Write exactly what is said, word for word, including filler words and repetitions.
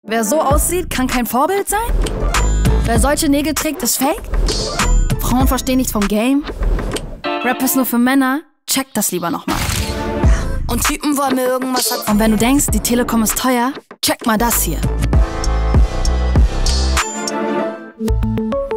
Wer so aussieht, kann kein Vorbild sein? Wer solche Nägel trägt, ist fake? Frauen verstehen nichts vom Game? Rap ist nur für Männer? Check das lieber nochmal. Und Typen wollen mir irgendwas sagen. Und wenn du denkst, die Telekom ist teuer, check mal das hier.